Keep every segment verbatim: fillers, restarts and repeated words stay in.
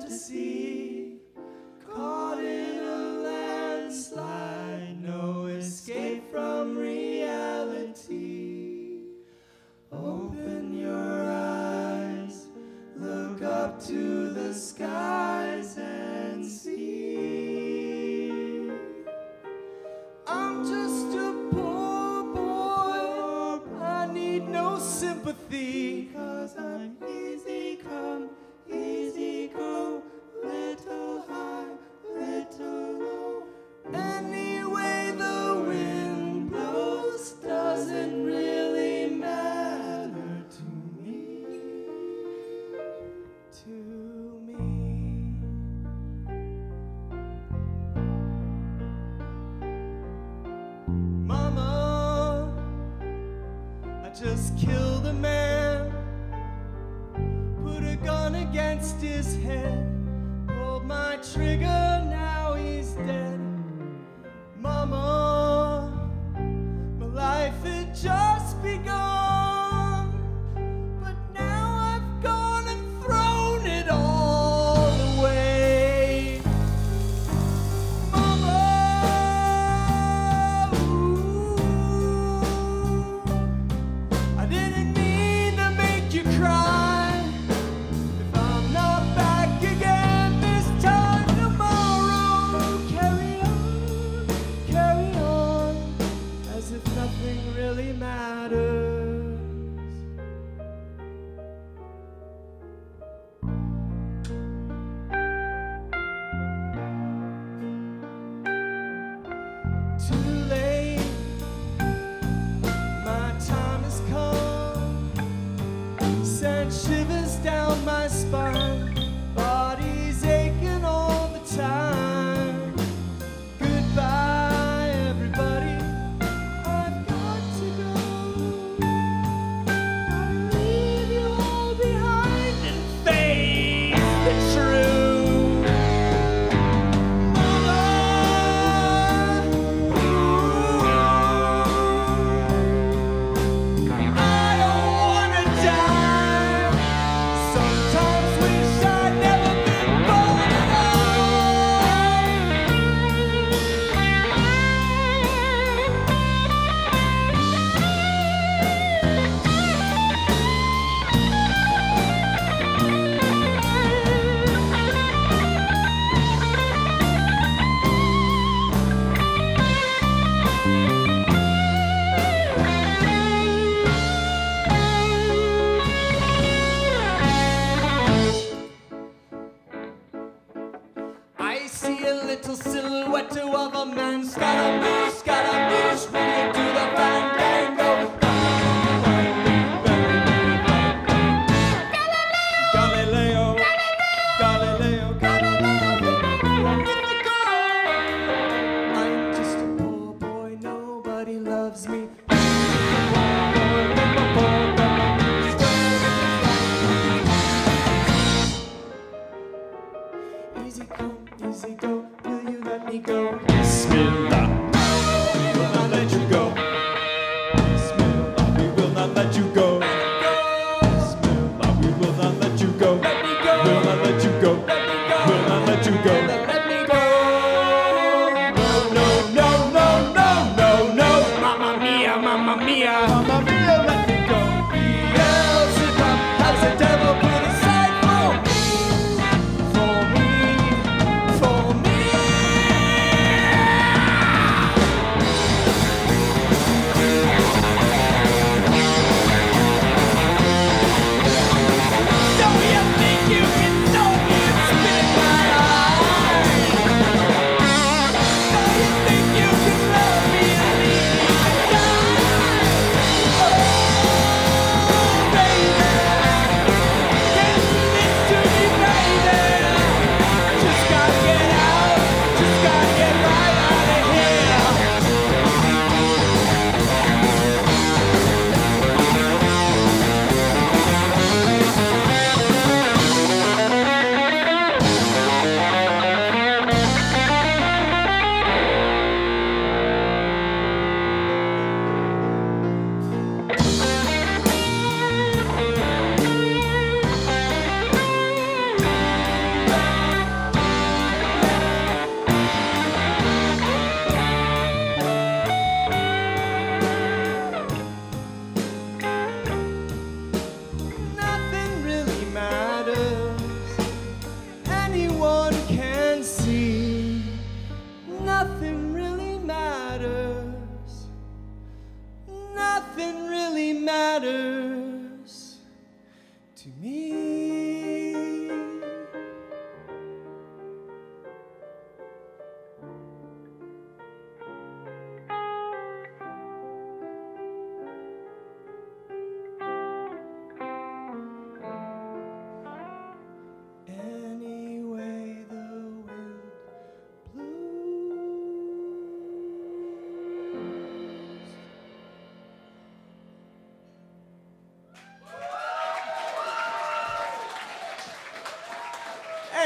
fantasy, caught in a landslide, no escape from reality. Open your eyes, look up to the skies and see. I'm just a poor boy, I need no sympathy, 'cause I'm easy come, easy go, little high, little low. Anyway the wind blows doesn't really matter to me, to me. Mama, I just killed a man, put a gun against his head, pulled my trigger, now he's dead. Mama, my life had just begun, but now I've gone and thrown it all away. Mama, ooh, I didn't mean to make you cry. If I'm not back again this time tomorrow, carry on, carry on, as if nothing really matters. Too late, my time has come, sent shivers down my spine, body's aching all the time. Goodbye, everybody, I've got to go. Gotta leave you all behind and face the truth. Mama, ooh, I don't wanna die. Sometimes wish I'd never been born at I see a little silhouette of a man, Scaramouche, Scaramouche, will you do the fandango? Galileo, Galileo, Galileo, I'm just a poor boy, nobody loves me. Easy come, easy go, will you let me go? Bismillah, we will not let you go. Bismillah, we will not let you go. Bismillah, we will not let you go. Let me go. We'll not let you go. Let me go. We'll not let you go. Let me go. No, no, no, no, no, no, no. Mamma mia, mamma mia, mamma mia, let me go. Beelzebub has the devil put aside for me, for me, for me.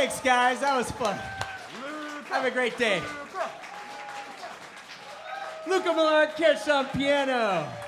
Thanks, guys. That was fun. Have a great day. Luca Millard Kish on piano.